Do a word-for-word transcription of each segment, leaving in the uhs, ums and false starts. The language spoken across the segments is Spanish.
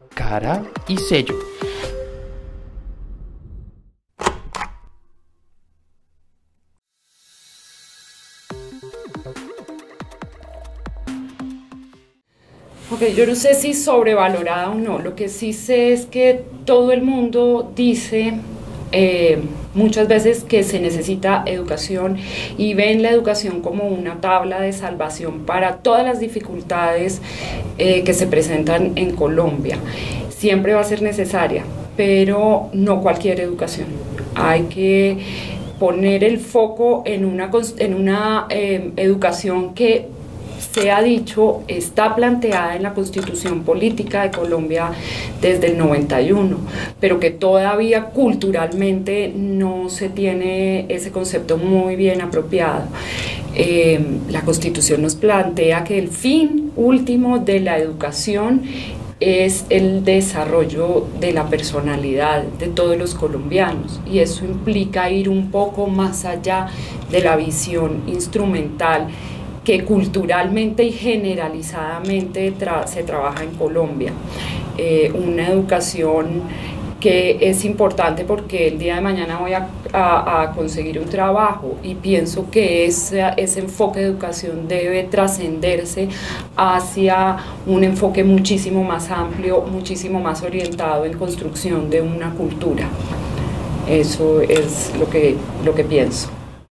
cara y sello. Ok, yo no sé si sobrevalorada o no, lo que sí sé es que todo el mundo dice eh, muchas veces que se necesita educación y ven la educación como una tabla de salvación para todas las dificultades eh, que se presentan en Colombia. Siempre va a ser necesaria, pero no cualquier educación. Hay que poner el foco en una, en una eh, educación que se ha dicho, está planteada en la Constitución Política de Colombia desde el noventa y uno, pero que todavía culturalmente no se tiene ese concepto muy bien apropiado. Eh, la Constitución nos plantea que el fin último de la educación es el desarrollo de la personalidad de todos los colombianos, y eso implica ir un poco más allá de la visión instrumental que culturalmente y generalizadamente tra se trabaja en Colombia. Eh, una educación que es importante porque el día de mañana voy a, a, a conseguir un trabajo, y pienso que ese, ese enfoque de educación debe trascenderse hacia un enfoque muchísimo más amplio, muchísimo más orientado en construcción de una cultura. Eso es lo que, lo que pienso.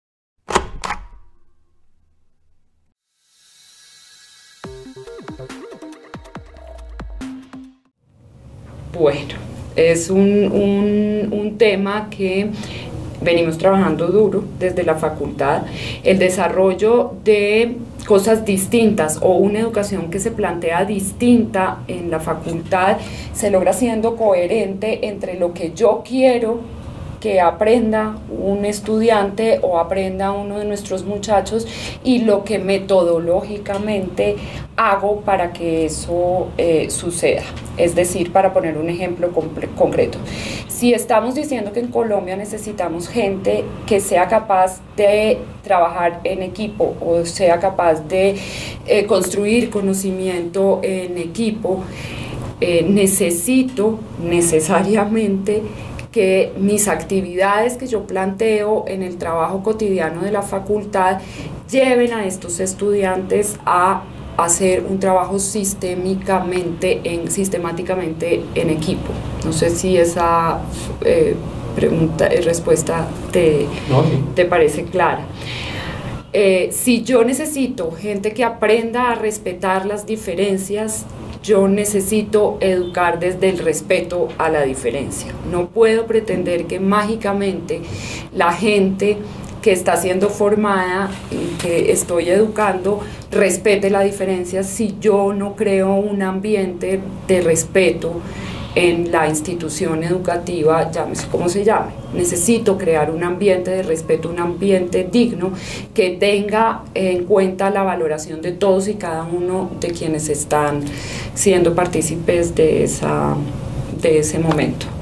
Bueno, es un, un, un tema que venimos trabajando duro desde la facultad. El desarrollo de cosas distintas o una educación que se plantea distinta en la facultad se logra siendo coherente entre lo que yo quiero que aprenda un estudiante o aprenda uno de nuestros muchachos y lo que metodológicamente hago para que eso eh, suceda. Es decir, para poner un ejemplo concreto, si estamos diciendo que en Colombia necesitamos gente que sea capaz de trabajar en equipo o sea capaz de eh, construir conocimiento en equipo, eh, necesito necesariamente que mis actividades que yo planteo en el trabajo cotidiano de la facultad lleven a estos estudiantes a hacer un trabajo sistémicamente en, sistemáticamente en equipo. No sé si esa eh, pregunta y respuesta te, no, sí. te parece clara. Eh, si yo necesito gente que aprenda a respetar las diferencias, yo necesito educar desde el respeto a la diferencia. No puedo pretender que mágicamente la gente que está siendo formada y que estoy educando respete la diferencia si yo no creo un ambiente de respeto en la institución educativa, llámese como se llame. Necesito crear un ambiente de respeto, un ambiente digno que tenga en cuenta la valoración de todos y cada uno de quienes están siendo partícipes de, esa, de ese momento.